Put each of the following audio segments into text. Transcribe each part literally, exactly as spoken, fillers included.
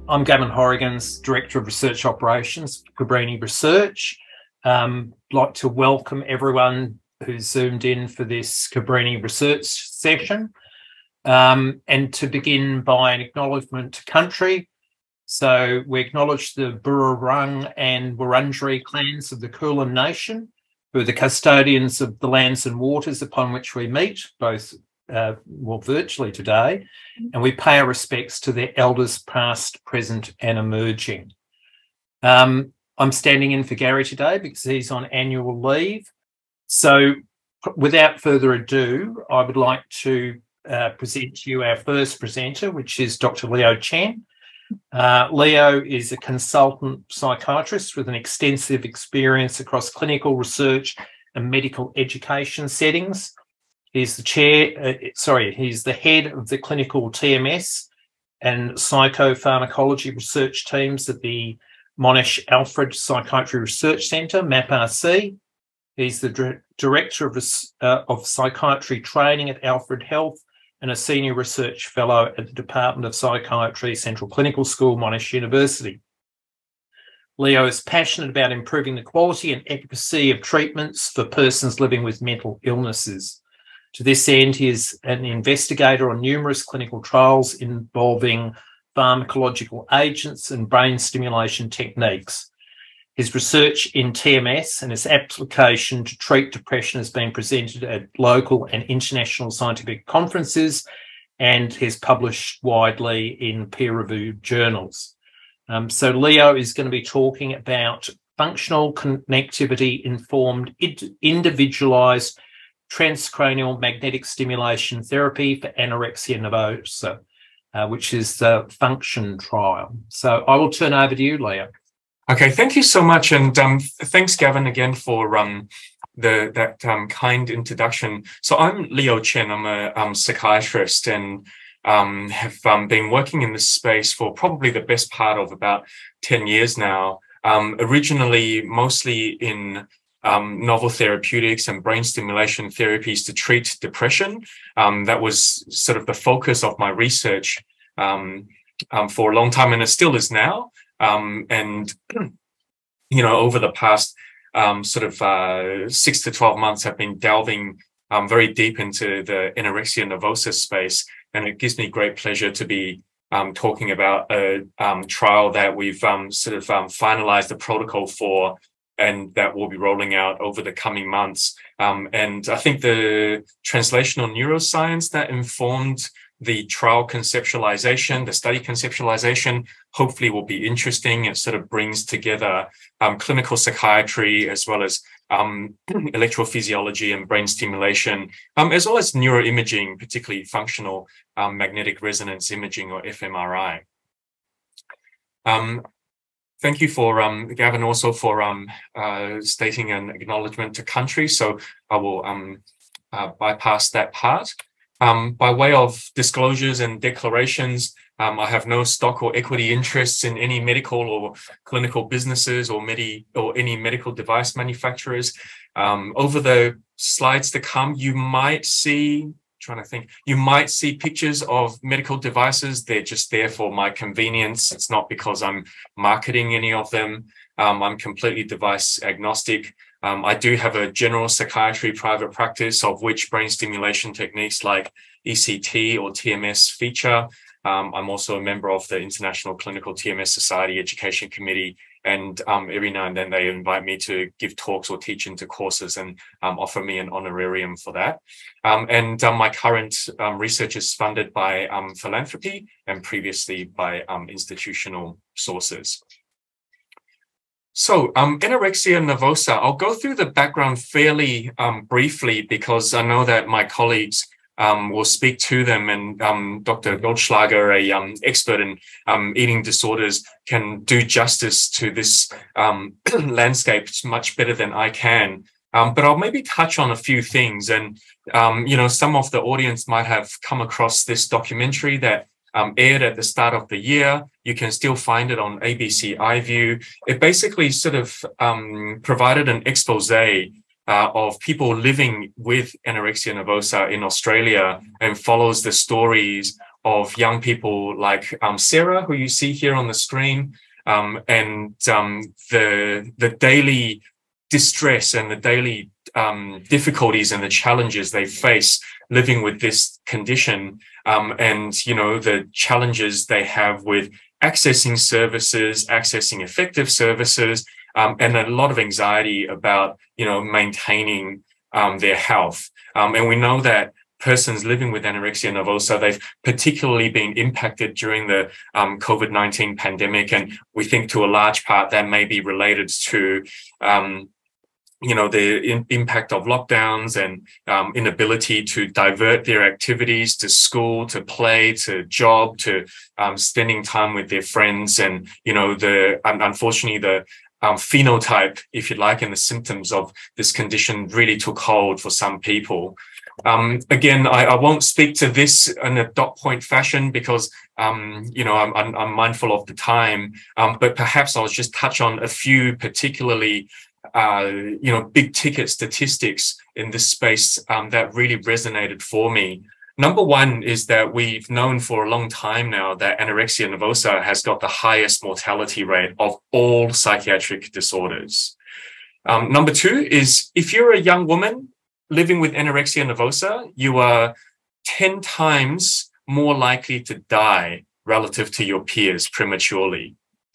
I'm Gavin Horrigan's Director of Research Operations for Cabrini Research. Um, I'd like to welcome everyone who's zoomed in for this Cabrini Research session, um, and to begin by an acknowledgement to country. So we acknowledge the Burrarung and Wurundjeri clans of the Kulin Nation, who are the custodians of the lands and waters upon which we meet, both uh, well, virtually today, and we pay our respects to their elders past, present and emerging. Um, I'm standing in for Gary today because he's on annual leave. So without further ado, I would like to uh, present to you our first presenter, which is Doctor Leo Chen. Uh, Leo is a consultant psychiatrist with an extensive experience across clinical research and medical education settings. He's the chair, uh, sorry, he's the head of the clinical T M S and psychopharmacology research teams at the Monash Alfred Psychiatry Research Centre, M A P R C. He's the dir director of, uh, of psychiatry training at Alfred Health and a senior research fellow at the Department of Psychiatry, Central Clinical School, Monash University. Leo is passionate about improving the quality and efficacy of treatments for persons living with mental illnesses. To this end, he is an investigator on numerous clinical trials involving pharmacological agents and brain stimulation techniques. His research in T M S and its application to treat depression has been presented at local and international scientific conferences and has published widely in peer-reviewed journals. Um, so Leo is going to be talking about functional connectivity-informed, individualised transcranial magnetic stimulation therapy for anorexia nervosa, uh, which is the function trial. So I will turn over to you, Leo. Okay, thank you so much, and um, thanks, Gavin, again for um, the that um, kind introduction. So I'm Leo Chen. I'm a um, psychiatrist and um, have um, been working in this space for probably the best part of about ten years now. Um, originally, mostly in um, novel therapeutics and brain stimulation therapies to treat depression. Um, that was sort of the focus of my research um, um, for a long time, and it still is now. Um, and, you know, over the past um, sort of uh, six to twelve months, I've been delving um, very deep into the anorexia nervosa space. And it gives me great pleasure to be um, talking about a um, trial that we've um, sort of um, finalized the protocol for, and that will be rolling out over the coming months. Um, and I think the translational neuroscience that informed the trial conceptualization, the study conceptualization, hopefully will be interesting. It sort of brings together um, clinical psychiatry as well as um, electrophysiology and brain stimulation, um, as well as neuroimaging, particularly functional um, magnetic resonance imaging, or f M R I. Um, thank you for um, Gavin also for um, uh, stating an acknowledgement to country. So I will um, uh, bypass that part. Um, by way of disclosures and declarations, um, I have no stock or equity interests in any medical or clinical businesses or medi or any medical device manufacturers. Um, over the slides to come, you might see, trying to think, you might see pictures of medical devices. They're just there for my convenience. It's not because I'm marketing any of them. Um, I'm completely device agnostic. Um, I do have a general psychiatry private practice, of which brain stimulation techniques like E C T or T M S feature. Um, I'm also a member of the International Clinical T M S Society Education Committee, and um, every now and then they invite me to give talks or teach into courses and um, offer me an honorarium for that. Um, and um, my current um, research is funded by um, philanthropy and previously by um, institutional sources. So um, anorexia nervosa, I'll go through the background fairly um, briefly because I know that my colleagues um, will speak to them, and um, Doctor Goldschlager, a um, expert in um, eating disorders, can do justice to this um, landscape much better than I can. Um, but I'll maybe touch on a few things, and um, you know, some of the audience might have come across this documentary that Um, aired at the start of the year. You can still find it on A B C iView. It basically sort of um, provided an expose uh, of people living with anorexia nervosa in Australia and follows the stories of young people like um, Sarah, who you see here on the screen, um, and um, the the daily distress and the daily um, difficulties and the challenges they face living with this condition, um, and you know the challenges they have with accessing services, accessing effective services, um, and a lot of anxiety about you know maintaining um, their health. Um, and we know that persons living with anorexia nervosa, they've particularly been impacted during the um, COVID nineteen pandemic. And we think to a large part that may be related to, um, you know, the in impact of lockdowns and um, inability to divert their activities to school, to play, to job, to um, spending time with their friends. And, you know, the unfortunately, the um, phenotype, if you like, and the symptoms of this condition really took hold for some people. Um, again, I, I won't speak to this in a dot point fashion because, um, you know, I'm, I'm, I'm mindful of the time, um, but perhaps I'll just touch on a few particularly, uh, you know, big ticket statistics in this space um, that really resonated for me. Number one is that we've known for a long time now that anorexia nervosa has got the highest mortality rate of all psychiatric disorders. Um, number two is if you're a young woman living with anorexia nervosa, you are ten times more likely to die relative to your peers prematurely.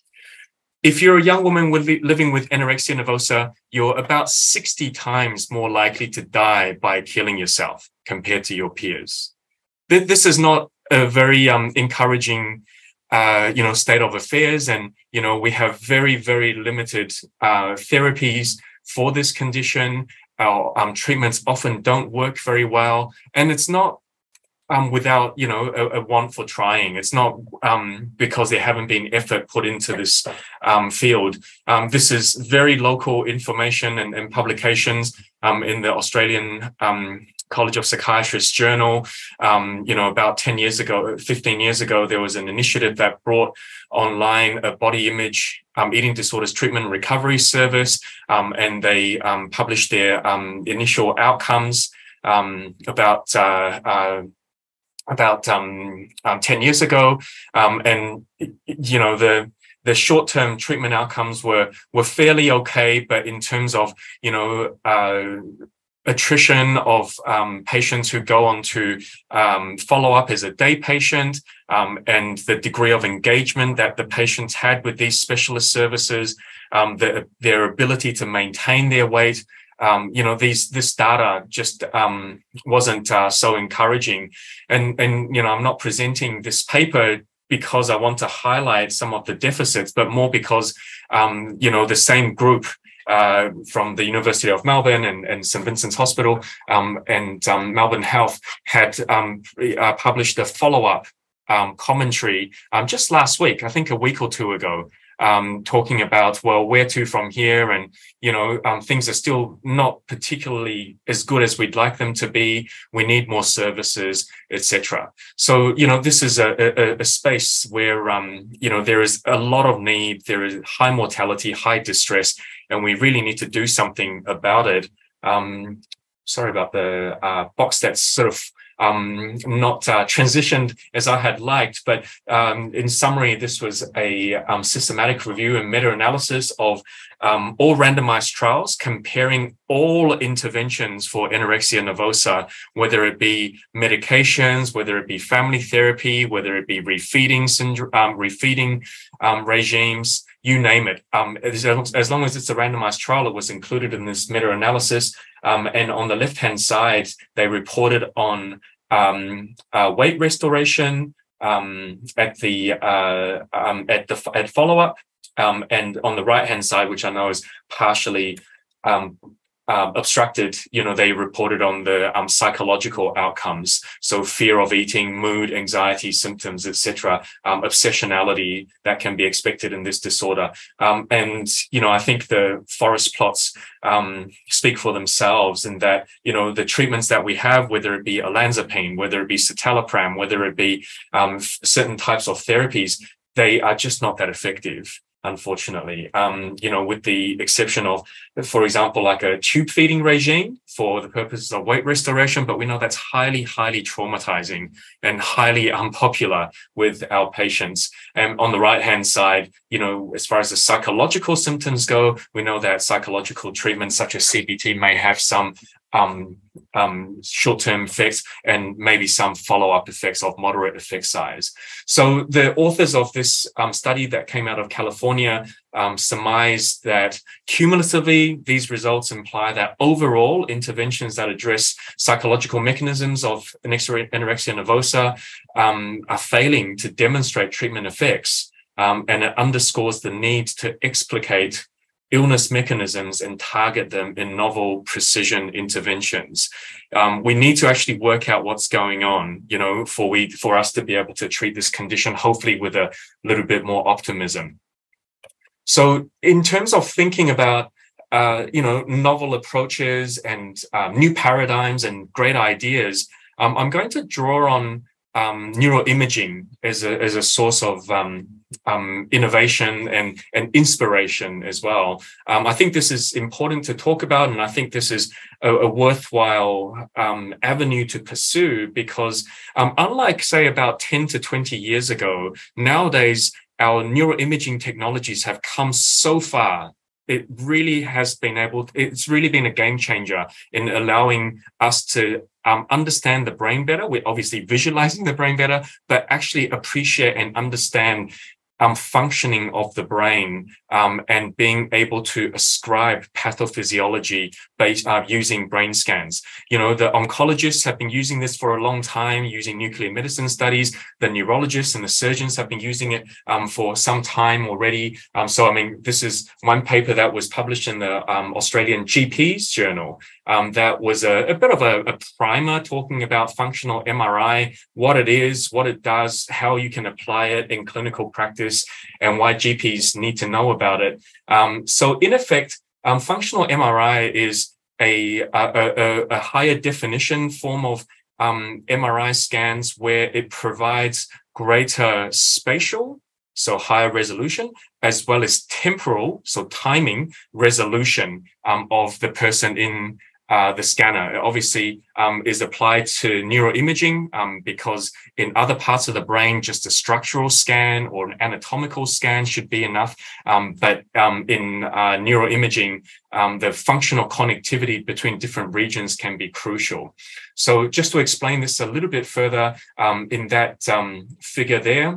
If you're a young woman with, living with anorexia nervosa, you're about sixty times more likely to die by killing yourself compared to your peers. This is not a very um, encouraging uh, you know, state of affairs. And, you know, we have very, very limited uh, therapies for this condition. Our um, treatments often don't work very well, and it's not um, without you know a, a want for trying. It's not um, because there haven't been effort put into this um, field. Um, this is very local information and, and publications um, in the Australian um, College of Psychiatrists journal. Um, you know, about ten years ago, fifteen years ago, there was an initiative that brought online a body image um, eating disorders treatment and recovery service, um, and they um, published their um, initial outcomes um, about uh, uh, about um, um, ten years ago, um, and you know the the short-term treatment outcomes were were fairly okay, but in terms of you know uh, attrition of um, patients who go on to um, follow up as a day patient, um, and the degree of engagement that the patients had with these specialist services, um, the, their ability to maintain their weight, um, you know, these this data just um, wasn't uh, so encouraging. And, and, you know, I'm not presenting this paper because I want to highlight some of the deficits, but more because, um, you know, the same group Uh, from the University of Melbourne and, and Saint Vincent's Hospital um, and um, Melbourne Health had um, uh, published a follow-up um, commentary um, just last week, I think a week or two ago, um, talking about, well, where to from here? And, you know, um, things are still not particularly as good as we'd like them to be. We need more services, et cetera. So, you know, this is a, a, a space where, um, you know, there is a lot of need, there is high mortality, high distress, and we really need to do something about it. Um, sorry about the uh, box that's sort of um, not uh, transitioned as I had liked, but um, in summary, this was a um, systematic review and meta-analysis of um, all randomized trials comparing all interventions for anorexia nervosa, whether it be medications, whether it be family therapy, whether it be refeeding syndrome, um, refeeding um, regimes, you name it. Um, as, as long as it's a randomized trial, it was included in this meta-analysis. Um, and on the left-hand side, they reported on um, uh, weight restoration um, at the uh, um, at the at follow-up, um, and on the right-hand side, which I know is partially um, um, obstructed, you know, they reported on the um, psychological outcomes. So fear of eating, mood, anxiety, symptoms, et cetera, um, obsessionality that can be expected in this disorder. Um, and, you know, I think the forest plots um, speak for themselves in that, you know, the treatments that we have, whether it be olanzapine, whether it be citalopram, whether it be um, certain types of therapies, they are just not that effective. unfortunately, um, you know, with the exception of, for example, like a tube feeding regime for the purposes of weight restoration, but we know that's highly, highly traumatizing and highly unpopular with our patients. And on the right-hand side, you know, as far as the psychological symptoms go, we know that psychological treatments such as C B T may have some um, um, short-term effects and maybe some follow-up effects of moderate effect size. So the authors of this um, study that came out of California um, surmised that cumulatively, these results imply that overall interventions that address psychological mechanisms of anorexia nervosa um, are failing to demonstrate treatment effects. Um, and it underscores the need to explicate illness mechanisms and target them in novel precision interventions. Um, we need to actually work out what's going on, you know, for we for us to be able to treat this condition, hopefully with a little bit more optimism. So in terms of thinking about, uh, you know, novel approaches and uh, new paradigms and great ideas, um, I'm going to draw on um, neuroimaging as a, as a source of um, um, innovation and, and inspiration as well. Um, I think this is important to talk about, and I think this is a, a worthwhile um, avenue to pursue because um, unlike, say, about ten to twenty years ago, nowadays, our neuroimaging technologies have come so far. It really has been able, to, it's really been a game changer in allowing us to um, understand the brain better. We're obviously visualizing the brain better, but actually appreciate and understand Um, functioning of the brain um, and being able to ascribe pathophysiology based uh, using brain scans. You know, the oncologists have been using this for a long time, using nuclear medicine studies. The neurologists and the surgeons have been using it um, for some time already. Um, so, I mean, this is one paper that was published in the um, Australian G P's journal. Um, that was a, a bit of a, a primer talking about functional M R I, what it is, what it does, how you can apply it in clinical practice, and why G Ps need to know about it. Um, so in effect, um, functional M R I is a, a, a, a higher definition form of um, M R I scans where it provides greater spatial, so higher resolution, as well as temporal, so timing resolution um, of the person in Uh, the scanner. It obviously um, is applied to neuroimaging um, because in other parts of the brain, just a structural scan or an anatomical scan should be enough. Um, but um, in uh, neuroimaging, um, the functional connectivity between different regions can be crucial. So just to explain this a little bit further, um, in that um, figure there,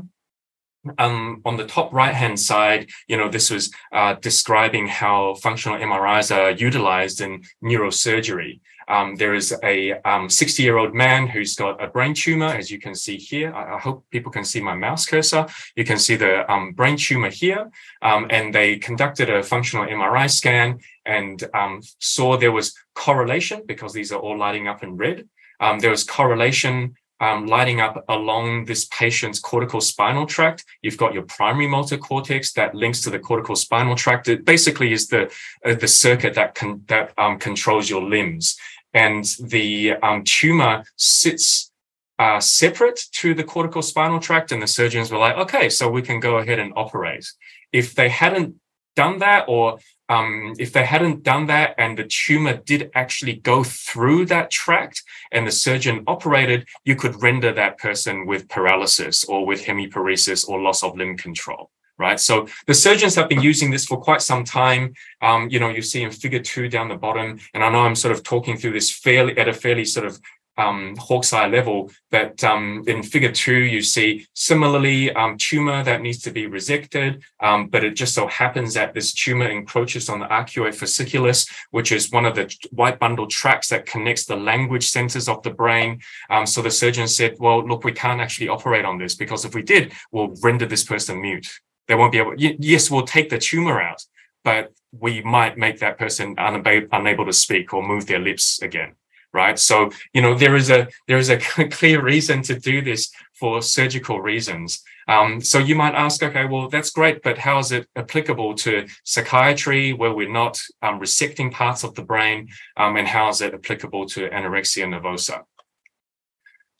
Um, on the top right-hand side, you know, this was uh, describing how functional M R Is are utilized in neurosurgery. Um, there is a sixty-year-old um, man who's got a brain tumor, as you can see here. I, I hope people can see my mouse cursor. You can see the um, brain tumor here, um, and they conducted a functional M R I scan and um, saw there was correlation because these are all lighting up in red. Um, there was correlation Um, lighting up along this patient's cortical spinal tract. You've got your primary motor cortex that links to the cortical spinal tract. It basically is the uh, the circuit that can that um, controls your limbs, and the um, tumor sits uh, separate to the cortical spinal tract. And the surgeons were like, "Okay, so we can go ahead and operate." If they hadn't done that, or Um, if they hadn't done that and the tumor did actually go through that tract and the surgeon operated, you could render that person with paralysis or with hemiparesis or loss of limb control, right? So the surgeons have been using this for quite some time. Um, you know, you see in figure two down the bottom, and I know I'm sort of talking through this fairly at a fairly sort of um, hawk's eye level, but um, in figure two, you see similarly um, tumor that needs to be resected, um, but it just so happens that this tumor encroaches on the arcuate fasciculus, which is one of the white bundle tracts that connects the language centers of the brain. Um, so the surgeon said, well, look, we can't actually operate on this because if we did, we'll render this person mute. They won't be able, yes, we'll take the tumor out, but we might make that person unable, unable to speak or move their lips again. Right. So, you know, there is a there is a clear reason to do this for surgical reasons. Um, so you might ask, OK, well, that's great. But how is it applicable to psychiatry where we're not um, resecting parts of the brain? Um, and how is it applicable to anorexia nervosa?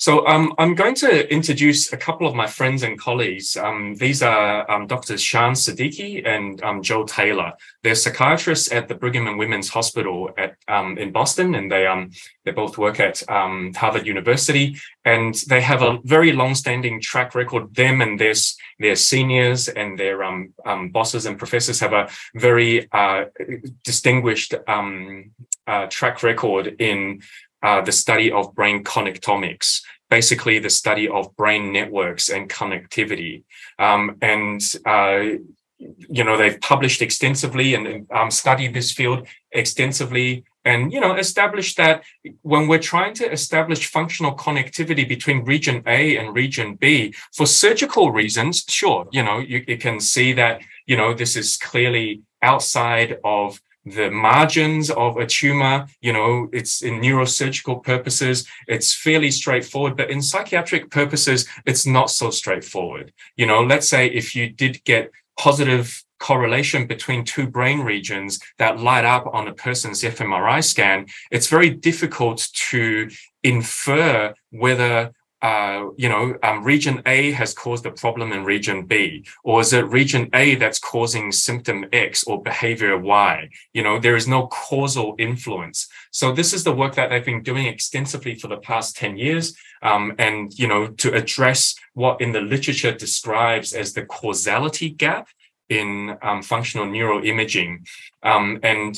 So um, I'm going to introduce a couple of my friends and colleagues. Um, these are um, Doctors Shan Siddiqui and um, Joe Taylor. They're psychiatrists at the Brigham and Women's Hospital at um, in Boston, and they um they both work at um, Harvard University, and they have a very long-standing track record. Them and their their seniors and their um, um, bosses and professors have a very uh, distinguished um, uh, track record in Uh, the study of brain connectomics, basically the study of brain networks and connectivity. Um, and, uh, you know, they've published extensively and um, studied this field extensively and, you know, established that when we're trying to establish functional connectivity between region A and region B, for surgical reasons, sure, you know, you, you can see that, you know, this is clearly outside of the margins of a tumor, you know, it's in neurosurgical purposes, it's fairly straightforward, but in psychiatric purposes, it's not so straightforward. You know, let's say if you did get positive correlation between two brain regions that light up on a person's f M R I scan, it's very difficult to infer whether Uh, you know, um, region A has caused a problem in region B, or is it region A that's causing symptom X or behavior Y? You know, there is no causal influence. So this is the work that they've been doing extensively for the past ten years. Um, and, you know, to address what in the literature describes as the causality gap in um, functional neuroimaging. Um, and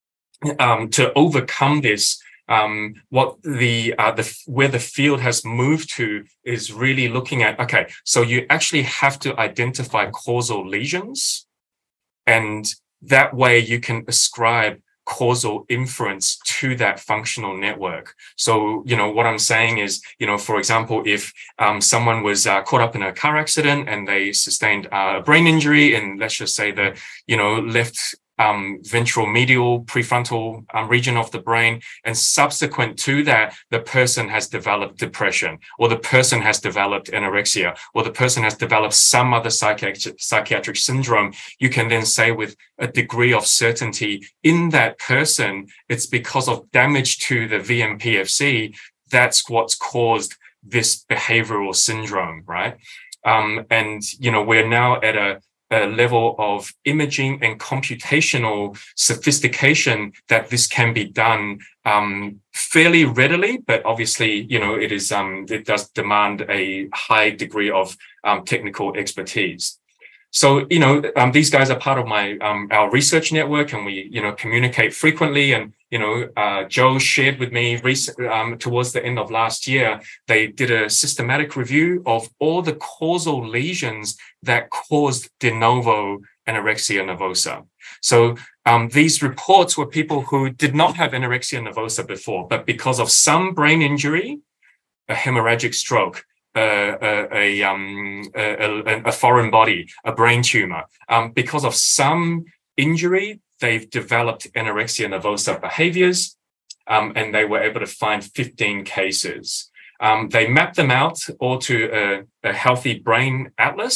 um, to overcome this, Um, what the, uh, the, where the field has moved to is really looking at, okay, so you actually have to identify causal lesions, and that way you can ascribe causal inference to that functional network. So, you know, what I'm saying is, you know, for example, if um, someone was uh, caught up in a car accident and they sustained uh, a brain injury in, let's just say, the, you know, left Um, ventral medial prefrontal um, region of the brain, and subsequent to that, the person has developed depression, or the person has developed anorexia, or the person has developed some other psychiatric, psychiatric syndrome, you can then say with a degree of certainty in that person, it's because of damage to the V M P F C, that's what's caused this behavioral syndrome, right? Um, and, you know, we're now at a a level of imaging and computational sophistication that this can be done um, fairly readily, but obviously, you know, it is um, it does demand a high degree of um, technical expertise. So, you know, um, these guys are part of my um, our research network, and we, you know, communicate frequently. And, you know, uh, Joe shared with me recent, um, towards the end of last year, they did a systematic review of all the causal lesions that caused de novo anorexia nervosa. So um, these reports were people who did not have anorexia nervosa before, but because of some brain injury, a hemorrhagic stroke, Uh, a, a, um, a, a foreign body, a brain tumor. Um, because of some injury, they've developed anorexia nervosa behaviors, um, and they were able to find fifteen cases. Um, they mapped them out all to a, a healthy brain atlas,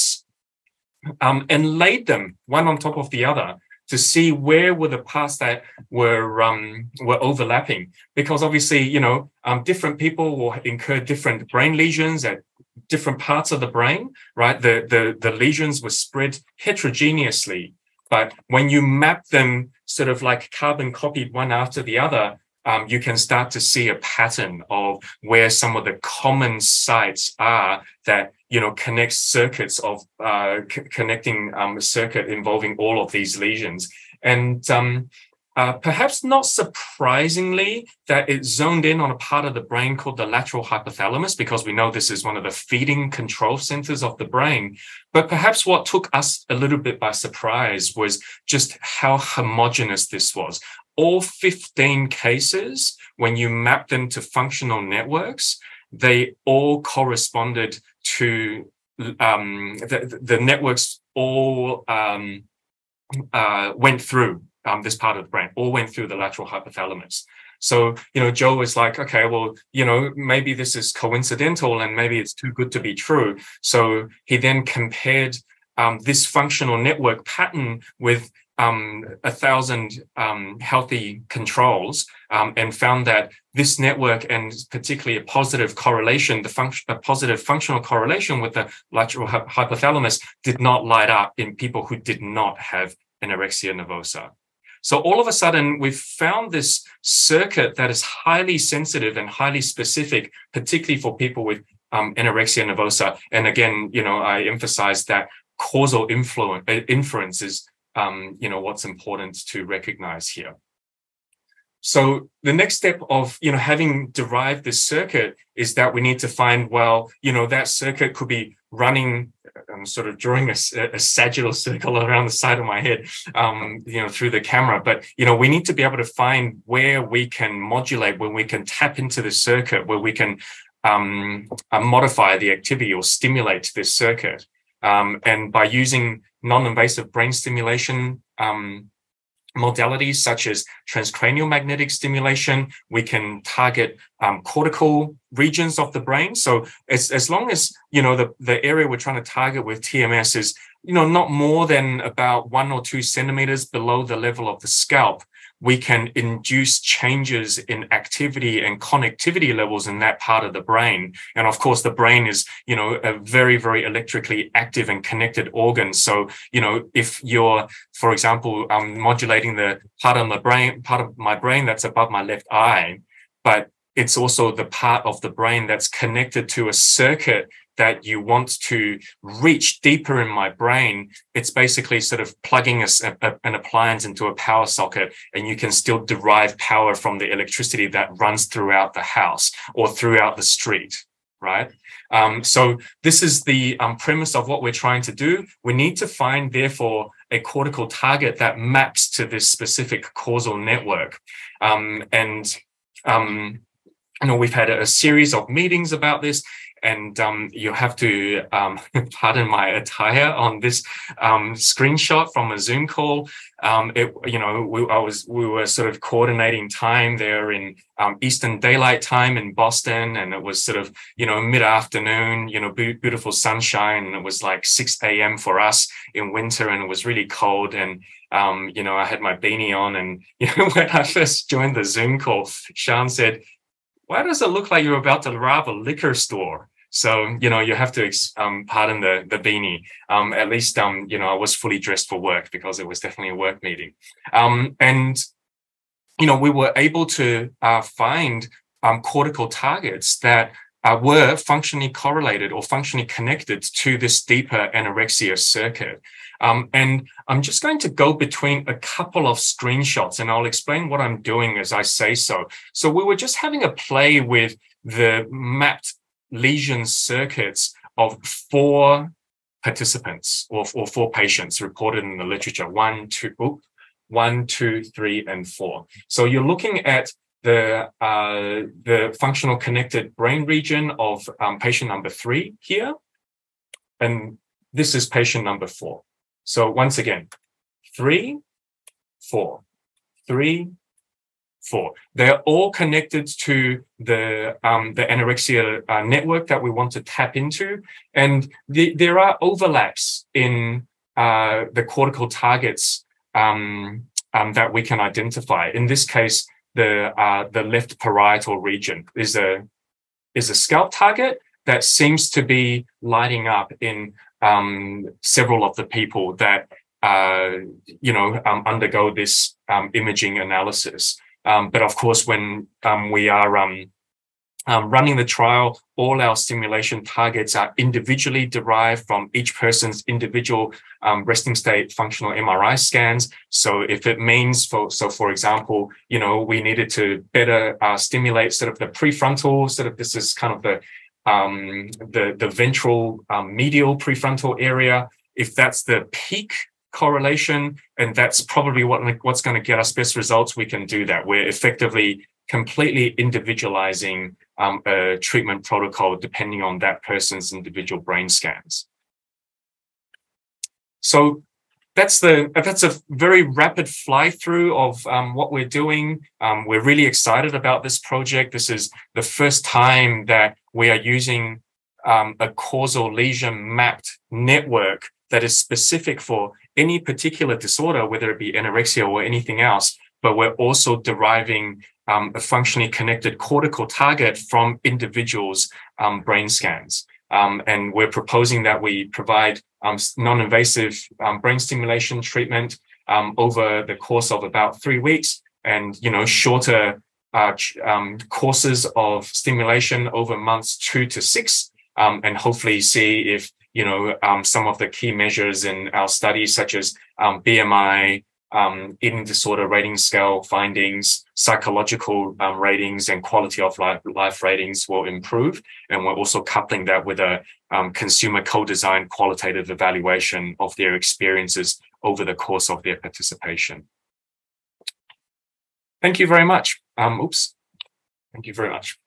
um, and laid them one on top of the other to see where were the parts that were um, were overlapping. Because obviously, you know, um, different people will incur different brain lesions at different parts of the brain, right? The, the, the lesions were spread heterogeneously, but when you map them sort of like carbon copied one after the other, um, you can start to see a pattern of where some of the common sites are that, you know, connects circuits of uh, connecting um, a circuit involving all of these lesions. And um, uh, perhaps not surprisingly, that it zoned in on a part of the brain called the lateral hypothalamus, because we know this is one of the feeding control centers of the brain. But perhaps what took us a little bit by surprise was just how homogeneous this was. All fifteen cases, when you map them to functional networks, they all corresponded to um, the, the networks all um, uh, went through um, this part of the brain, all went through the lateral hypothalamus. So, you know, Joe was like, okay, well, you know, maybe this is coincidental and maybe it's too good to be true. So he then compared um, this functional network pattern with um, a thousand um, healthy controls um, and found that this network, and particularly a positive correlation, the function, a positive functional correlation with the lateral hypothalamus, did not light up in people who did not have anorexia nervosa. So all of a sudden, we've found this circuit that is highly sensitive and highly specific, particularly for people with um, anorexia nervosa. And again, you know, I emphasize that causal influence, inference is, um, you know, what's important to recognize here. So the next step of, you know, having derived this circuit is that we need to find, well, you know, that circuit could be running, I'm sort of drawing a, a sagittal circle around the side of my head, um, you know, through the camera. But, you know, we need to be able to find where we can modulate, where we can tap into the circuit, where we can um, uh, modify the activity or stimulate this circuit. Um, and by using non-invasive brain stimulation um, modalities such as transcranial magnetic stimulation, we can target um, cortical regions of the brain. So as, as long as, you know, the, the area we're trying to target with T M S is, you know, not more than about one or two centimeters below the level of the scalp, we can induce changes in activity and connectivity levels in that part of the brain. And of course, the brain is, you know, a very, very electrically active and connected organ. So, you know, if you're, for example, um, modulating the part of the brain, part of my brain that's above my left eye, but it's also the part of the brain that's connected to a circuit that you want to reach deeper in my brain, it's basically sort of plugging a, a, an appliance into a power socket, and you can still derive power from the electricity that runs throughout the house or throughout the street, right? Um, so this is the um, premise of what we're trying to do. We need to find, therefore, a cortical target that maps to this specific causal network. Um, and, um, you know, we've had a, a series of meetings about this. And um, you have to um, pardon my attire on this um, screenshot from a Zoom call. Um, it, you know, we, I was we were sort of coordinating time there in um, Eastern Daylight Time in Boston, and it was sort of, you know, mid-afternoon, you know, be beautiful sunshine, and it was like six A M for us in winter, and it was really cold. And um, you know, I had my beanie on, and you know, when I first joined the Zoom call, Sean said, "Why does it look like you're about to rob a liquor store?" So, you know, you have to um, pardon the, the beanie. Um, at least, um, you know, I was fully dressed for work because it was definitely a work meeting. Um, and, you know, we were able to uh, find um, cortical targets that uh, were functionally correlated or functionally connected to this deeper anorexia circuit. Um, and I'm just going to go between a couple of screenshots, and I'll explain what I'm doing as I say so. So we were just having a play with the mapped lesion circuits of four participants or, or four patients reported in the literature, one, two, oh, one, two, three, and four. So you're looking at the, uh, the functional connected brain region of um, patient number three here, and this is patient number four. So once again, three, four, three, four. They're all connected to the um, the anorexia uh, network that we want to tap into, and the, there are overlaps in uh, the cortical targets um, um, that we can identify. In this case, the uh, the left parietal region is a is a scalp target that seems to be lighting up in um, several of the people that uh, you know um, undergo this um, imaging analysis. Um, but of course, when um, we are um, um, running the trial, all our stimulation targets are individually derived from each person's individual um, resting state functional M R I scans. So if it means, for so for example, you know, we needed to better uh, stimulate sort of the prefrontal, sort of this is kind of the um, the, the ventral um, medial prefrontal area. If that's the peak correlation, and that's probably what what's going to get us best results, we can do that. We're effectively completely individualizing um, a treatment protocol depending on that person's individual brain scans. So that's the that's a very rapid fly through of um, what we're doing. Um, we're really excited about this project. This is the first time that we are using um, a causal lesion mapped network that is specific for any particular disorder, whether it be anorexia or anything else, but we're also deriving um, a functionally connected cortical target from individuals' um, brain scans. Um, and we're proposing that we provide um, non-invasive um, brain stimulation treatment um, over the course of about three weeks and, you know, shorter uh, um, courses of stimulation over months two to six, um, and hopefully see if, you know, um, some of the key measures in our studies, such as um, B M I, um, eating disorder rating scale findings, psychological um, ratings, and quality of life, life ratings will improve. And we're also coupling that with a um, consumer co-designed qualitative evaluation of their experiences over the course of their participation. Thank you very much. Um, oops. Thank you very much.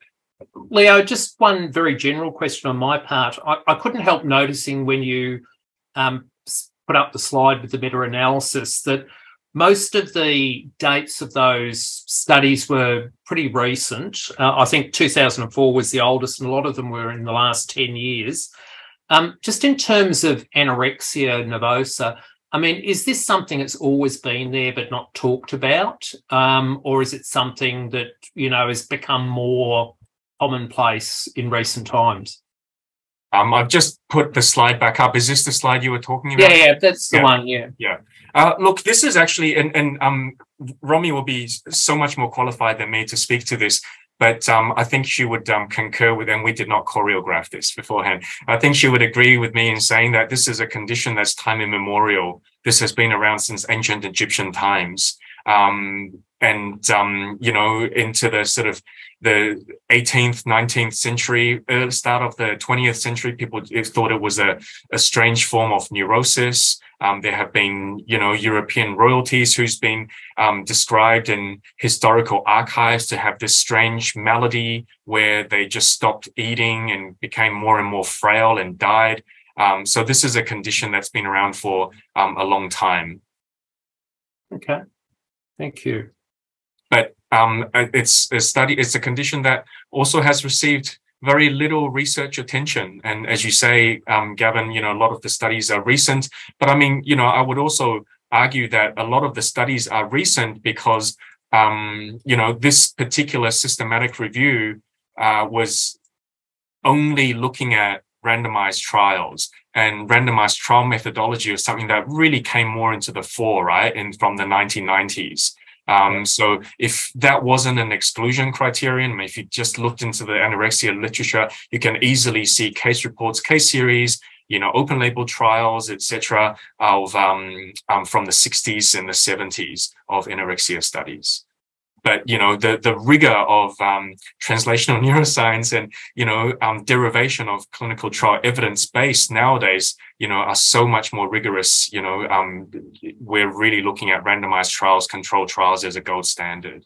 Leo, just one very general question on my part. I, I couldn't help noticing when you um, put up the slide with the meta-analysis that most of the dates of those studies were pretty recent. Uh, I think two thousand four was the oldest, and a lot of them were in the last ten years. Um, just in terms of anorexia nervosa, I mean, is this something that's always been there but not talked about? Um, or is it something that, you know, has become more commonplace in recent times? Um, I've just put the slide back up. Is this the slide you were talking about? Yeah, yeah, that's the yeah. one, yeah. Yeah. Uh, look, this is actually, and, and um, Romy will be so much more qualified than me to speak to this, but um, I think she would um, concur with, and we did not choreograph this beforehand. I think she would agree with me in saying that this is a condition that's time immemorial. This has been around since ancient Egyptian times. Um, and, um, you know, into the sort of the eighteenth, nineteenth century, early start of the twentieth century, people thought it was a, a strange form of neurosis. Um, there have been, you know, European royalties who's been um, described in historical archives to have this strange malady where they just stopped eating and became more and more frail and died. Um, so this is a condition that's been around for um, a long time. Okay, thank you. But um, it's a study, it's a condition that also has received very little research attention. And as you say, um, Gavin, you know, a lot of the studies are recent. But I mean, you know, I would also argue that a lot of the studies are recent because, um, you know, this particular systematic review uh, was only looking at randomized trials, and randomized trial methodology was something that really came more into the fore, right, and from the nineteen nineties. Um, so if that wasn't an exclusion criterion, if you just looked into the anorexia literature, you can easily see case reports, case series, you know, open label trials, et cetera, of um, um, from the sixties and the seventies of anorexia studies. But, you know, the, the rigor of um, translational neuroscience and, you know, um, derivation of clinical trial evidence base nowadays, you know, are so much more rigorous. You know, um, we're really looking at randomized trials, controlled trials as a gold standard.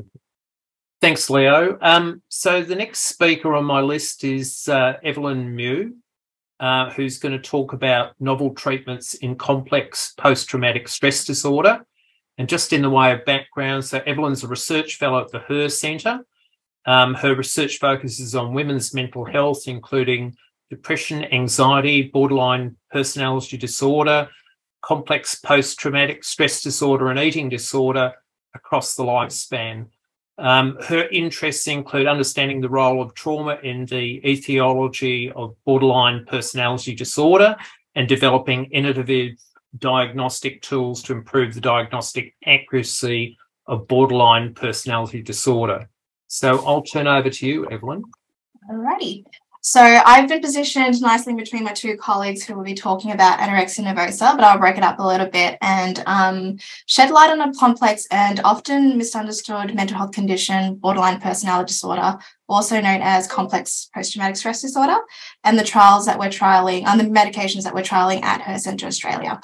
Thanks, Leo. Um, so the next speaker on my list is uh, Evelyn Mew, uh, who's going to talk about novel treatments in complex post-traumatic stress disorder. And just in the way of background, so Evelyn's a research fellow at the Her Centre. Um, her research focuses on women's mental health, including depression, anxiety, borderline personality disorder, complex post-traumatic stress disorder, and eating disorder across the lifespan. Um, her interests include understanding the role of trauma in the etiology of borderline personality disorder and developing innovative diagnostic tools to improve the diagnostic accuracy of borderline personality disorder. So I'll turn over to you, Evelyn. Alrighty. So I've been positioned nicely between my two colleagues who will be talking about anorexia nervosa, but I'll break it up a little bit and um, shed light on a complex and often misunderstood mental health condition, borderline personality disorder, also known as complex post-traumatic stress disorder, and the trials that we're trialing, and the medications that we're trialing at Her Centre Australia.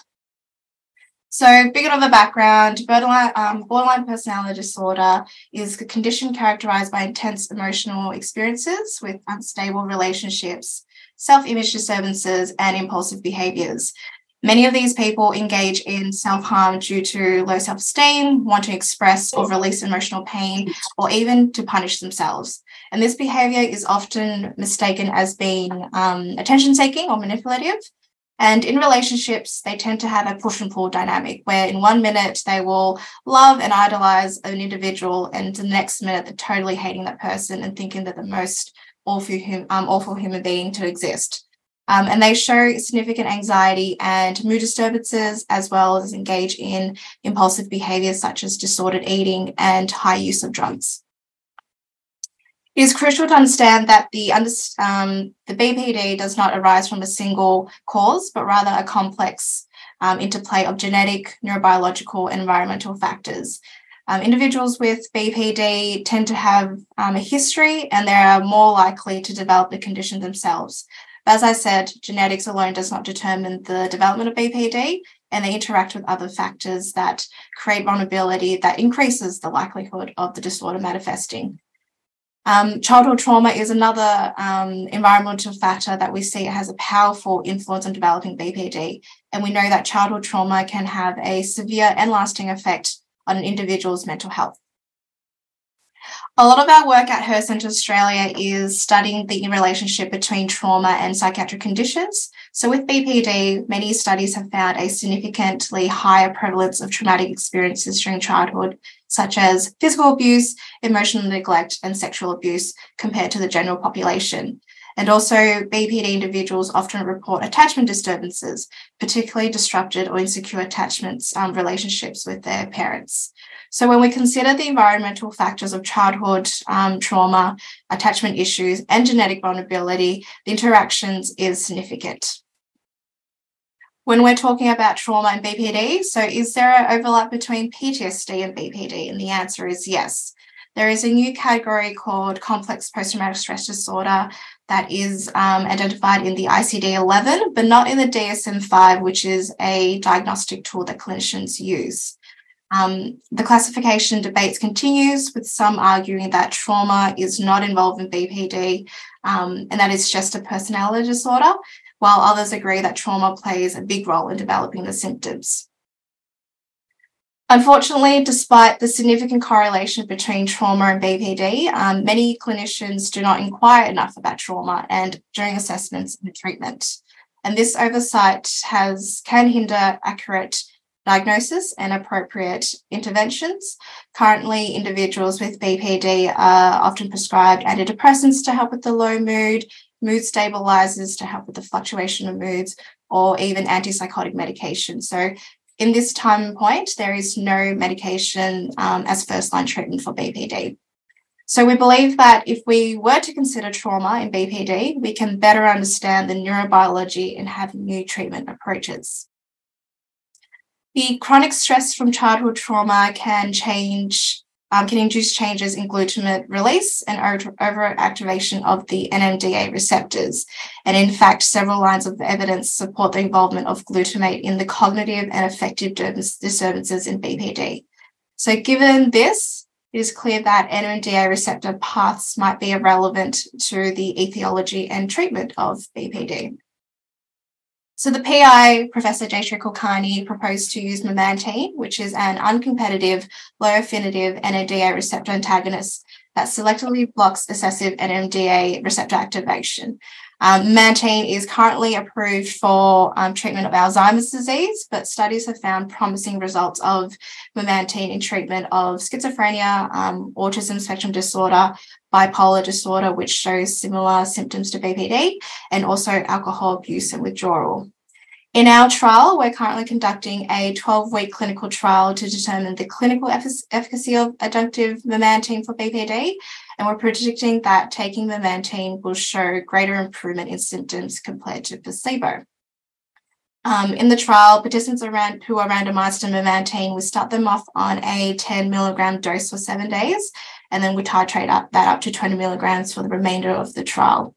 So a bit of a background, borderline, um, borderline personality disorder is a condition characterized by intense emotional experiences with unstable relationships, self-image disturbances, and impulsive behaviors. Many of these people engage in self-harm due to low self-esteem, want to express or release emotional pain, or even to punish themselves. And this behavior is often mistaken as being um, attention-seeking or manipulative. And in relationships, they tend to have a push and pull dynamic where in one minute they will love and idolize an individual, and the next minute they're totally hating that person and thinking they're the most awful, hum- um, awful human being to exist. Um, and they show significant anxiety and mood disturbances, as well as engage in impulsive behaviors such as disordered eating and high use of drugs. It is crucial to understand that the, um, the B P D does not arise from a single cause, but rather a complex um, interplay of genetic, neurobiological, and environmental factors. Um, individuals with B P D tend to have um, a history, and they are more likely to develop the condition themselves. But as I said, genetics alone does not determine the development of B P D, and they interact with other factors that create vulnerability that increases the likelihood of the disorder manifesting. Um, childhood trauma is another um, environmental factor that we see has a powerful influence on developing B P D. And we know that childhood trauma can have a severe and lasting effect on an individual's mental health. A lot of our work at Her Centre Australia is studying the relationship between trauma and psychiatric conditions. So with B P D, many studies have found a significantly higher prevalence of traumatic experiences during childhood, such as physical abuse, emotional neglect, and sexual abuse compared to the general population. And also B P D individuals often report attachment disturbances, particularly disrupted or insecure attachments, um, relationships with their parents. So when we consider the environmental factors of childhood um, trauma, attachment issues, and genetic vulnerability, the interactions is significant. When we're talking about trauma and B P D, so is there an overlap between P T S D and B P D? And the answer is yes. There is a new category called complex post-traumatic stress disorder that is um, identified in the I C D eleven, but not in the D S M five, which is a diagnostic tool that clinicians use. Um, the classification debates continues, with some arguing that trauma is not involved in B P D um, and that it's just a personality disorder, while others agree that trauma plays a big role in developing the symptoms. Unfortunately, despite the significant correlation between trauma and B P D, um, many clinicians do not inquire enough about trauma and during assessments and treatment. And this oversight has can hinder accurate diagnosis and appropriate interventions. Currently, individuals with B P D are often prescribed antidepressants to help with the low mood, mood stabilizers to help with the fluctuation of moods, or even antipsychotic medication. So in this time point, there is no medication um, as first-line treatment for B P D. So we believe that if we were to consider trauma in B P D, we can better understand the neurobiology and have new treatment approaches. The chronic stress from childhood trauma can change, um, can induce changes in glutamate release and overactivation of the N M D A receptors. And in fact, several lines of evidence support the involvement of glutamate in the cognitive and affective disturbances in B P D. So given this, it is clear that N M D A receptor paths might be irrelevant to the etiology and treatment of B P D. So the P I, Professor Jayashree Kulkarni, proposed to use memantine, which is an uncompetitive, low-affinity N M D A receptor antagonist that selectively blocks excessive N M D A receptor activation. Um, memantine is currently approved for um, treatment of Alzheimer's disease, but studies have found promising results of memantine in treatment of schizophrenia, um, autism spectrum disorder, bipolar disorder, which shows similar symptoms to B P D, and also alcohol abuse and withdrawal. In our trial, we're currently conducting a twelve-week clinical trial to determine the clinical efficacy of adjunctive memantine for B P D, and we're predicting that taking memantine will show greater improvement in symptoms compared to placebo. Um, in the trial, participants around, who are randomized to memantine, we start them off on a ten milligram dose for seven days, and then we titrate up that up to twenty milligrams for the remainder of the trial.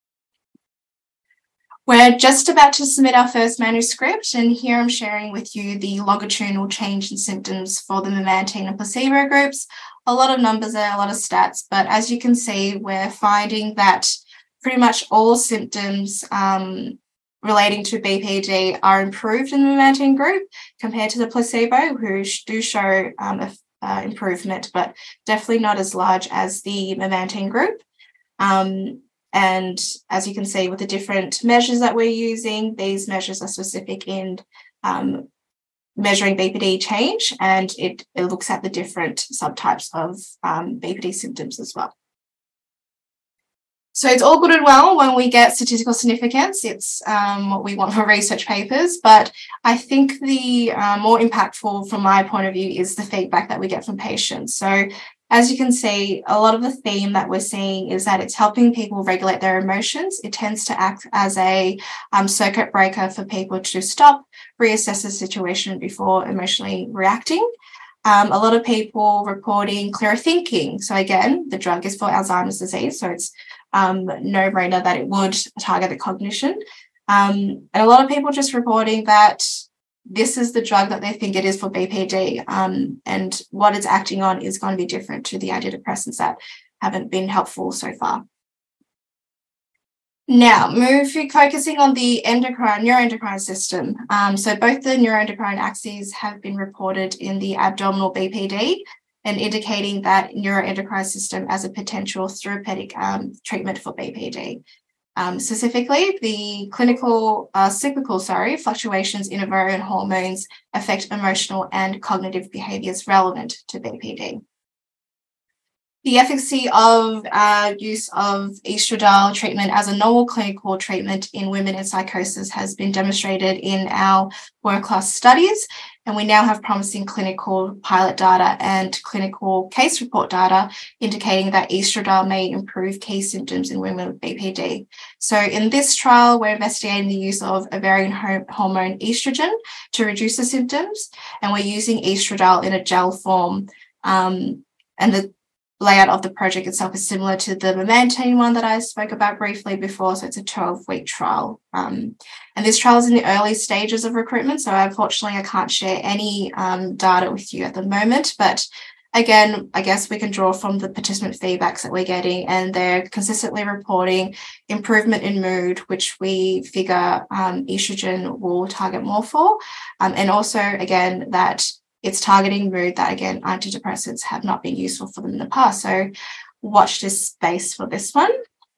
We're just about to submit our first manuscript, and here I'm sharing with you the longitudinal change in symptoms for the memantine and placebo groups. A lot of numbers there, a lot of stats, but as you can see, we're finding that pretty much all symptoms um, relating to B P D are improved in the memantine group compared to the placebo, who do show um, a, uh, improvement, but definitely not as large as the memantine group. Um, And as you can see with the different measures that we're using, these measures are specific in um, measuring B P D change, and it, it looks at the different subtypes of um, B P D symptoms as well. So it's all good and well when we get statistical significance. It's um, what we want for research papers, but I think the uh, more impactful from my point of view is the feedback that we get from patients. So as you can see, a lot of the theme that we're seeing is that it's helping people regulate their emotions. It tends to act as a um, circuit breaker for people to stop, reassess the situation before emotionally reacting. Um, a lot of people reporting clearer thinking. So again, the drug is for Alzheimer's disease, so it's um, no-brainer that it would target the cognition. Um, and a lot of people just reporting that this is the drug that they think it is for B P D, um, and what it's acting on is going to be different to the antidepressants that haven't been helpful so far. Now, move focusing on the endocrine, neuroendocrine system. Um, so both the neuroendocrine axes have been reported in the abdominal B P D and indicating that neuroendocrine system as a potential therapeutic um, treatment for B P D. Um, specifically, the clinical, uh, cyclical, sorry, fluctuations in ovarian hormones affect emotional and cognitive behaviours relevant to B P D. The efficacy of uh, use of estradiol treatment as a novel clinical treatment in women in psychosis has been demonstrated in our world-class studies, and we now have promising clinical pilot data and clinical case report data indicating that estradiol may improve key symptoms in women with B P D. So in this trial, we're investigating the use of ovarian hormone estrogen to reduce the symptoms, and we're using estradiol in a gel form, um, and the layout of the project itself is similar to the memantine one that I spoke about briefly before. So it's a twelve-week trial. Um, and this trial is in the early stages of recruitment. So unfortunately, I can't share any um, data with you at the moment. But again, I guess we can draw from the participant feedbacks that we're getting, and they're consistently reporting improvement in mood, which we figure um, estrogen will target more for. Um, and also, again, that it's targeting mood that, again, antidepressants have not been useful for them in the past. So watch this space for this one.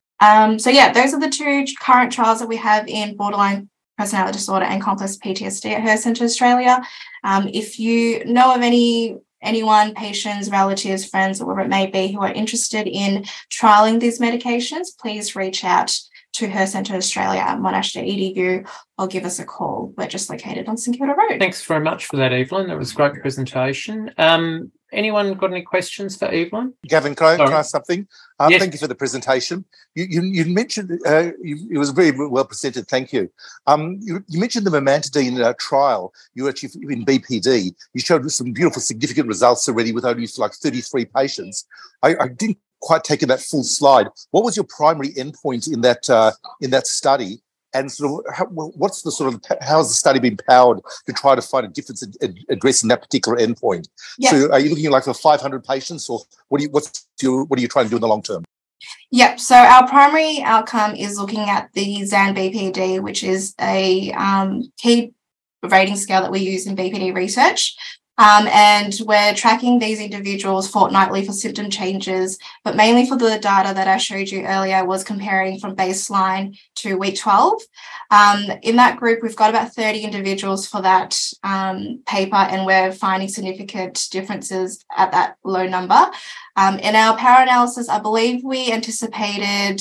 Um, so yeah, those are the two current trials that we have in borderline personality disorder and complex P T S D at Her Centre Australia. Um, if you know of any anyone, patients, relatives, friends, or whatever it may be, who are interested in trialling these medications, please reach out to Her Centre Australia at monash dot e d u or give us a call. We're just located on St Kilda Road. Thanks very much for that, Evelyn. That was a great presentation. Um, anyone got any questions for Evelyn? Gavin, can I, can I ask something? Um, yes. Thank you for the presentation. You, you, you mentioned, uh, you, it was very well presented, thank you. Um, you, you mentioned the memantine uh, trial. You actually, in B P D, you showed some beautiful, significant results already with only like thirty-three patients. I, I didn't quite take in that full slide. What was your primary endpoint in that uh, in that study? And sort of, how, what's the sort of, how has the study been powered to try to find a difference in, in addressing that particular endpoint? Yeah. So, are you looking like for five hundred patients, or what do you, what's your, what are you trying to do in the long term? Yep. So our primary outcome is looking at the Z A N B P D, which is a um, key rating scale that we use in B P D research. Um, and we're tracking these individuals fortnightly for symptom changes, but mainly for the data that I showed you earlier was comparing from baseline to week twelve. Um, in that group, we've got about thirty individuals for that um, paper, and we're finding significant differences at that low number. Um, in our power analysis, I believe we anticipated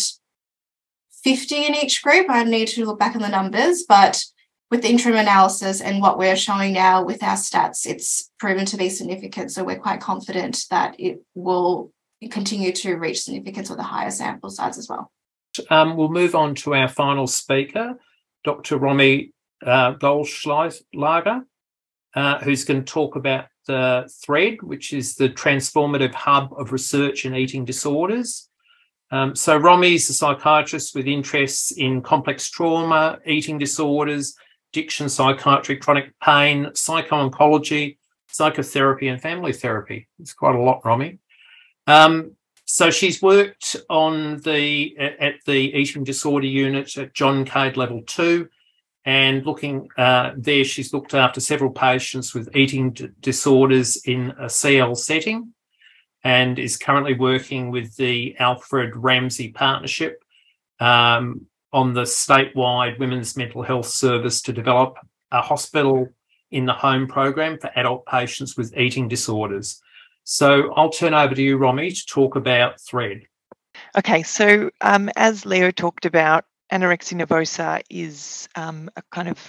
fifty in each group. I need to look back on the numbers, but with the interim analysis and what we're showing now with our stats, it's proven to be significant. So we're quite confident that it will continue to reach significance with a higher sample size as well. Um, we'll move on to our final speaker, Doctor Romy uh, Goldschlager, uh, who's going to talk about the THREAD, which is the transformative hub of research in eating disorders. Um, so Romy's a psychiatrist with interests in complex trauma, eating disorders, addiction, psychiatry, chronic pain, psycho-oncology, psychotherapy, and family therapy. It's quite a lot, Romy. Um, so she's worked on the at the eating disorder unit at John Cade Level Two, and looking uh, there, she's looked after several patients with eating d- disorders in a C L setting, and is currently working with the Alfred Ramsey Partnership um, on the statewide Women's Mental Health Service to develop a hospital in the home program for adult patients with eating disorders. So I'll turn over to you, Romy, to talk about THREAD. Okay, so um, as Leo talked about, anorexia nervosa is um, a kind of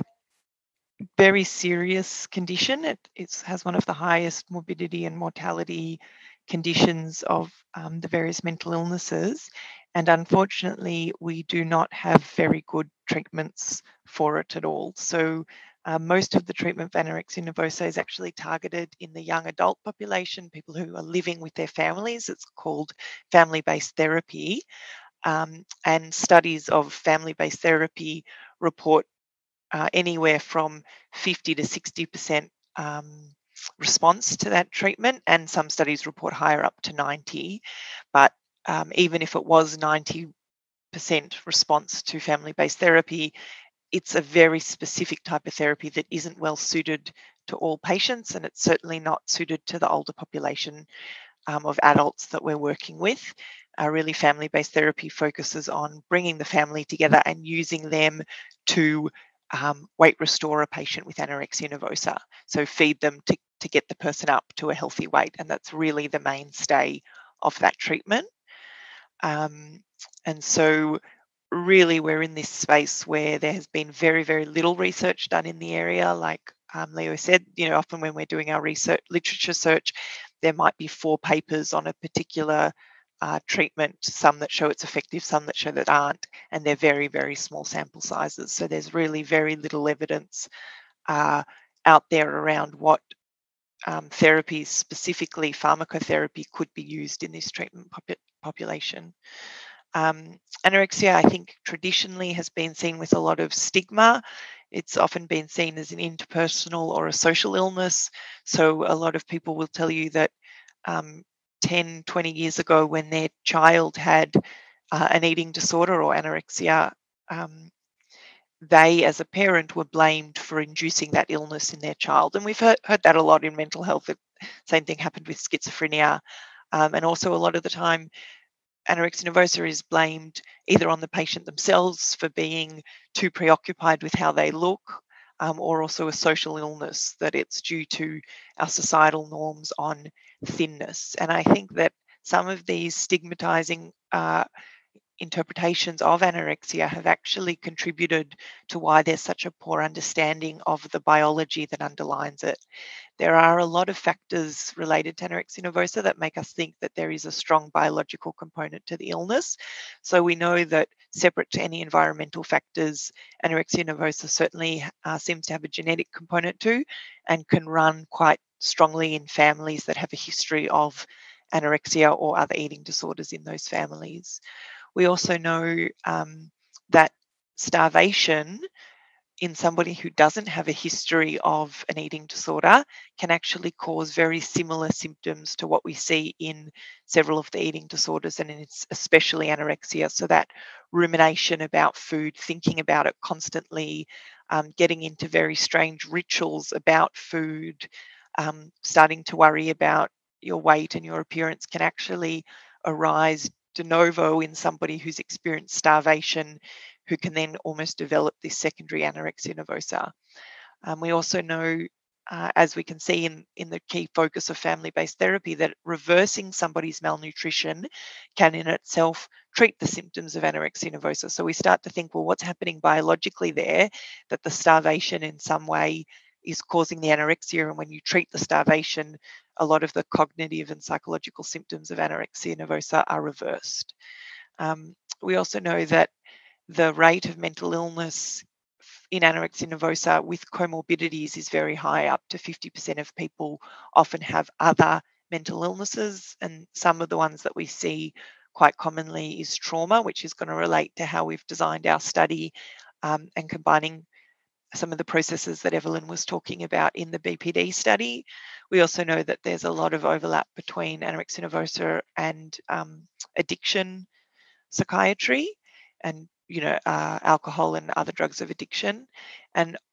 very serious condition. It it's, has one of the highest morbidity and mortality conditions of um, the various mental illnesses. And unfortunately, we do not have very good treatments for it at all. So uh, most of the treatment for anorexia nervosa is actually targeted in the young adult population, people who are living with their families. It's called family-based therapy. Um, and studies of family-based therapy report uh, anywhere from fifty to sixty percent um, response to that treatment, and some studies report higher, up to ninety. But um, even if it was ninety percent response to family-based therapy, it's a very specific type of therapy that isn't well suited to all patients, and it's certainly not suited to the older population um, of adults that we're working with. Uh, really, family-based therapy focuses on bringing the family together and using them to um, weight restore a patient with anorexia nervosa. So feed them to, to get the person up to a healthy weight, and that's really the mainstay of that treatment. Um, and so really we're in this space where there has been very, very little research done in the area. Like um, Leo said, you know, often when we're doing our research literature search, there might be four papers on a particular uh, treatment, some that show it's effective, some that show that aren't, and they're very, very small sample sizes. So there's really very little evidence uh, out there around what um, therapies, specifically pharmacotherapy, could be used in this treatment pop- population. Um, anorexia, I think, traditionally has been seen with a lot of stigma. It's often been seen as an interpersonal or a social illness. So a lot of people will tell you that um, ten, twenty years ago, when their child had uh, an eating disorder or anorexia, um, they as a parent were blamed for inducing that illness in their child. And we've heard, heard that a lot in mental health. The same thing happened with schizophrenia. Um, and also a lot of the time, anorexia nervosa is blamed either on the patient themselves for being too preoccupied with how they look, um, or also a social illness, that it's due to our societal norms on thinness. And I think that some of these stigmatizing uh, interpretations of anorexia have actually contributed to why there's such a poor understanding of the biology that underlines it. There are a lot of factors related to anorexia nervosa that make us think that there is a strong biological component to the illness. So we know that, separate to any environmental factors, anorexia nervosa certainly uh, seems to have a genetic component too, and can run quite strongly in families that have a history of anorexia or other eating disorders in those families. We also know um, that starvation in somebody who doesn't have a history of an eating disorder can actually cause very similar symptoms to what we see in several of the eating disorders, and it's especially anorexia. So that rumination about food, thinking about it constantly, um, getting into very strange rituals about food, um, starting to worry about your weight and your appearance can actually arise de novo in somebody who's experienced starvation, who can then almost develop this secondary anorexia nervosa. Um, we also know, uh, as we can see in, in the key focus of family-based therapy, that reversing somebody's malnutrition can in itself treat the symptoms of anorexia nervosa. So we start to think, well, what's happening biologically there, that the starvation in some way is causing the anorexia, and when you treat the starvation, a lot of the cognitive and psychological symptoms of anorexia nervosa are reversed. Um, we also know that the rate of mental illness in anorexia nervosa with comorbidities is very high. Up to fifty percent of people often have other mental illnesses, and some of the ones that we see quite commonly is trauma, which is going to relate to how we've designed our study, um, and combining some of the processes that Evelyn was talking about in the B P D study. We also know that there's a lot of overlap between anorexia nervosa and um, addiction psychiatry, and you know, uh, alcohol and other drugs of addiction. And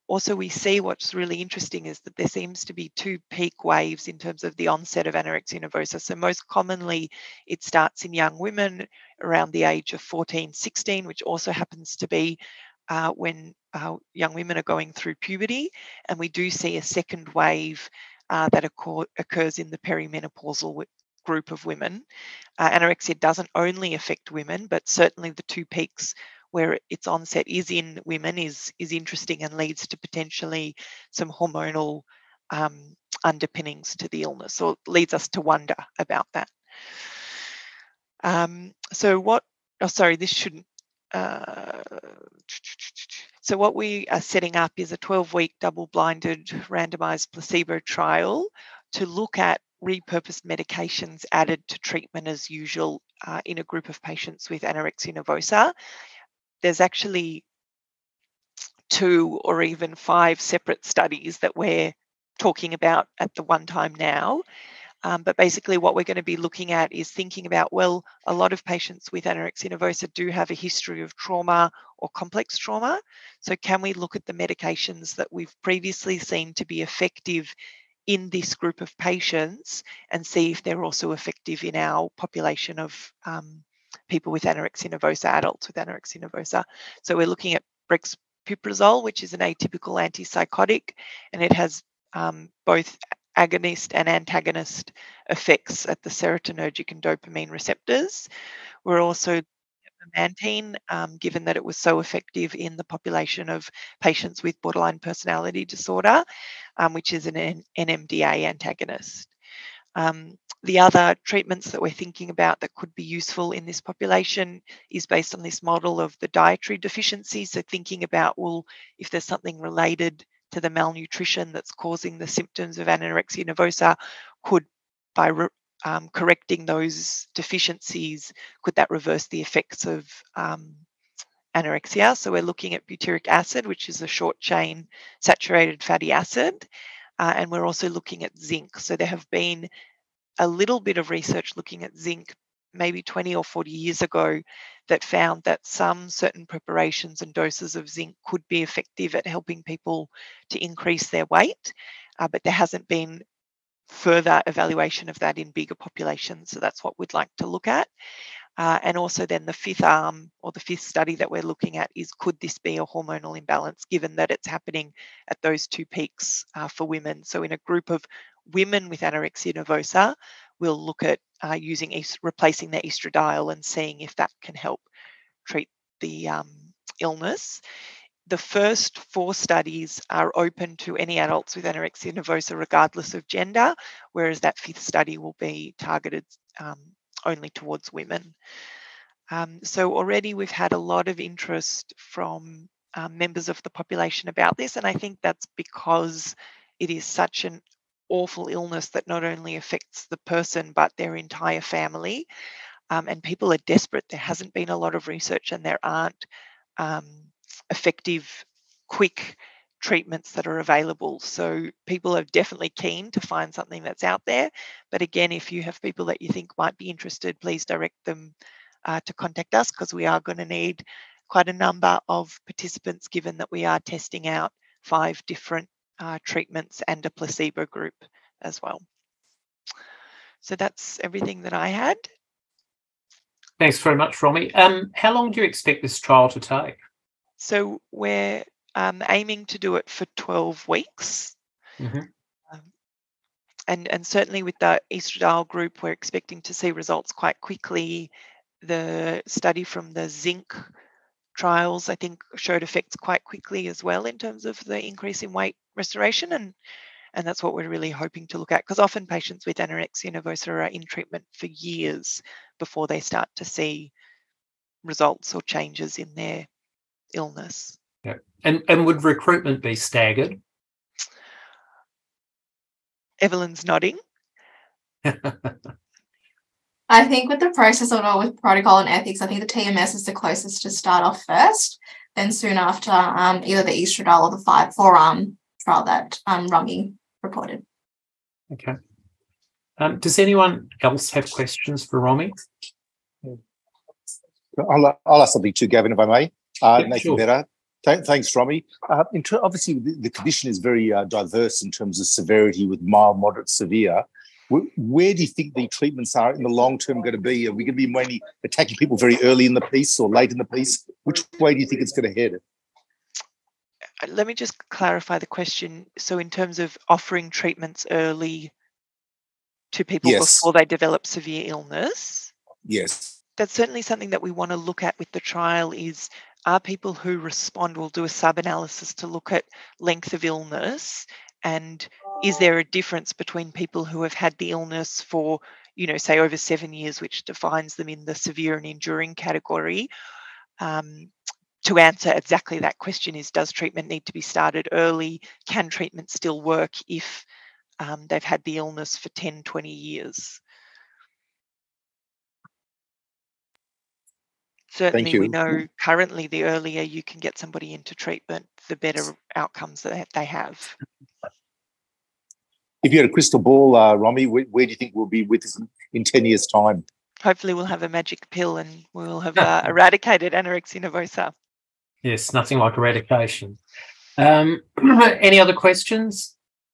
also we see what's really interesting is that there seems to be two peak waves in terms of the onset of anorexia nervosa. So most commonly it starts in young women around the age of fourteen, sixteen, which also happens to be uh, when uh, young women are going through puberty. And we do see a second wave uh, that occur occurs in the perimenopausal group of women. Uh, anorexia doesn't only affect women, but certainly the two peaks where its onset is in women is, is interesting and leads to potentially some hormonal um, underpinnings to the illness, or leads us to wonder about that. Um, so what, oh, sorry, this shouldn't, uh, so what we are setting up is a twelve-week double-blinded randomized placebo trial to look at repurposed medications added to treatment as usual uh, in a group of patients with anorexia nervosa. There's actually two or even five separate studies that we're talking about at the one time now. Um, but basically what we're going to be looking at is thinking about, well, a lot of patients with anorexia nervosa do have a history of trauma or complex trauma. So can we look at the medications that we've previously seen to be effective in this group of patients and see if they're also effective in our population of um, people with anorexia nervosa, adults with anorexia nervosa. So we're looking at brexpiprazole, which is an atypical antipsychotic, and it has um, both agonist and antagonist effects at the serotonergic and dopamine receptors. We're also memantine, um, given that it was so effective in the population of patients with borderline personality disorder, um, which is an N M D A antagonist. Um, the other treatments that we're thinking about that could be useful in this population is based on this model of the dietary deficiency. So thinking about, well, if there's something related to the malnutrition that's causing the symptoms of anorexia nervosa, could by re um, correcting those deficiencies, could that reverse the effects of um, anorexia? So we're looking at butyric acid, which is a short chain saturated fatty acid. Uh, and we're also looking at zinc. So there have been a little bit of research looking at zinc maybe twenty or forty years ago that found that some certain preparations and doses of zinc could be effective at helping people to increase their weight, uh, but there hasn't been further evaluation of that in bigger populations. So that's what we'd like to look at. Uh, and also then the fifth arm or the fifth study that we're looking at is, could this be a hormonal imbalance given that it's happening at those two peaks uh, for women? So in a group of women with anorexia nervosa, we'll look at uh, using est replacing their estradiol and seeing if that can help treat the um, illness. The first four studies are open to any adults with anorexia nervosa regardless of gender, whereas that fifth study will be targeted um, only towards women. Um, so already we've had a lot of interest from um, members of the population about this, and I think that's because it is such an awful illness that not only affects the person but their entire family, um, and people are desperate. There hasn't been a lot of research and there aren't um, effective, quick treatments that are available. So people are definitely keen to find something that's out there. But again, if you have people that you think might be interested, please direct them uh, to contact us, because we are going to need quite a number of participants, given that we are testing out five different uh, treatments and a placebo group as well. So that's everything that I had. Thanks very much, Romy. Um, how long do you expect this trial to take? So we're um, aiming to do it for twelve weeks. Mm-hmm. um, and, and certainly with the estradiol group, we're expecting to see results quite quickly. The study from the zinc trials, I think, showed effects quite quickly as well in terms of the increase in weight restoration. And, and that's what we're really hoping to look at, because often patients with anorexia nervosa are in treatment for years before they start to see results or changes in their illness. Yeah. And, and would recruitment be staggered? Evelyn's nodding. I think with the process of it, with protocol and ethics, I think the T M S is the closest to start off first. Then soon after, um, either the estradiol or the five four arm trial that um, Romy reported. Okay. Um, does anyone else have questions for Romy? I'll, I'll ask something too, Gavin, if I may. Uh, yeah, Nathan sure. Better. Th- thanks, Romy. Uh, in ter- obviously, the, the condition is very uh, diverse in terms of severity, with mild, moderate, severe. Where, where do you think the treatments are in the long term going to be? Are we going to be mainly attacking people very early in the piece or late in the piece? Which way do you think it's going to head? Let me just clarify the question. So in terms of offering treatments early to people Yes. before they develop severe illness, Yes. that's certainly something that we want to look at with the trial is, are people who respond, we'll do a sub-analysis to look at length of illness, and is there a difference between people who have had the illness for, you know, say over seven years, which defines them in the severe and enduring category. Um, to answer exactly that question is, does treatment need to be started early? Can treatment still work if um, they've had the illness for ten, twenty years? Certainly, we know currently the earlier you can get somebody into treatment, the better outcomes that they have. If you had a crystal ball, uh, Romy, where, where do you think we'll be with this in, in ten years' time? Hopefully we'll have a magic pill and we'll have uh, eradicated anorexia nervosa. Yes, nothing like eradication. Um, any other questions?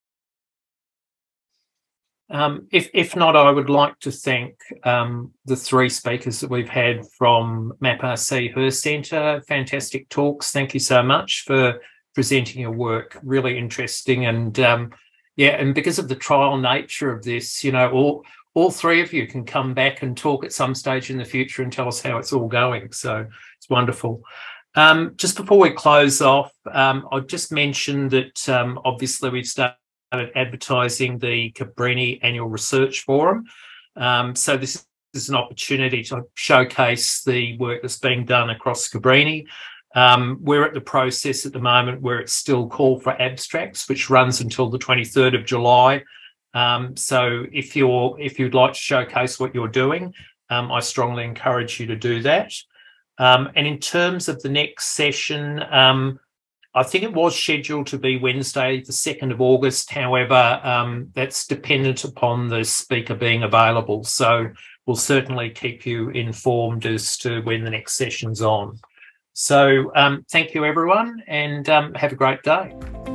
Um, if, if not, I would like to thank um, the three speakers that we've had from MAPRC Her Centre. Fantastic talks. Thank you so much for presenting your work. Really interesting. And um, yeah, and because of the trial nature of this, you know, all, all three of you can come back and talk at some stage in the future and tell us how it's all going. So it's wonderful. Um, just before we close off, um, I'll just mention that um, obviously we've started advertising the Cabrini Annual Research Forum. Um, so this is an opportunity to showcase the work that's being done across Cabrini. Um, we're at the process at the moment where it's still called for abstracts, which runs until the twenty-third of July. Um, so if you're if you'd like to showcase what you're doing, um, I strongly encourage you to do that. Um, and in terms of the next session, um, I think it was scheduled to be Wednesday, the second of August. However, um, that's dependent upon the speaker being available. So we'll certainly keep you informed as to when the next session's on. So um, thank you, everyone, and um, have a great day.